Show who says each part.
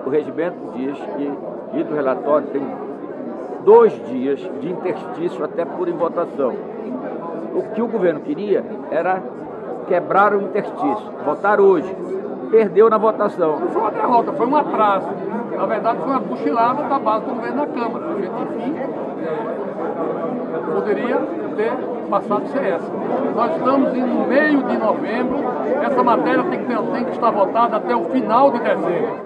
Speaker 1: o regimento diz que, e do relatório, tem 2 dias de interstício até por votação. O que o governo queria era quebrar o interstício, votar hoje. Perdeu na votação.
Speaker 2: Não foi uma derrota, foi um atraso. Na verdade, foi uma cochilada da base do governo na Câmara. A gente, enfim, poderia ter passado a ser essa. Nós estamos no meio de novembro, essa matéria tem que estar votada até o final de dezembro.